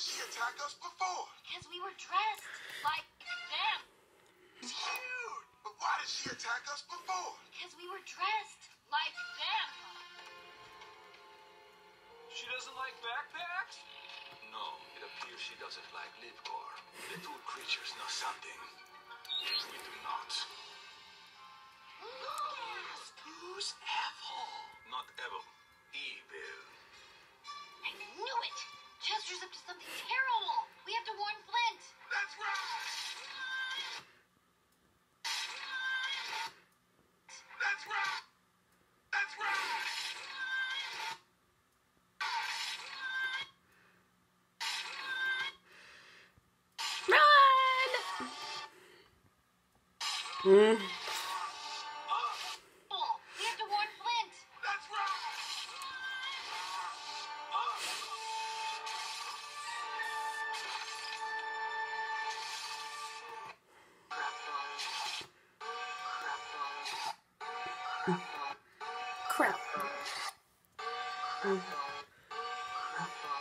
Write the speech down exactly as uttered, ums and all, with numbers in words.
she attack us before? Because we were dressed like them. Cute! But why did she attack us before? Because we were dressed like them. She doesn't like backpacks? No, it appears she doesn't like Livcore. The two creatures know something. We do not. Who's evil? Not evil. Evil. I knew it. Chester's up to something terrible. We have to warn Flint. That's right! That's right! That's right! Run! Mm. Oh, we have to warn Flint. That's right! Crap. Mm.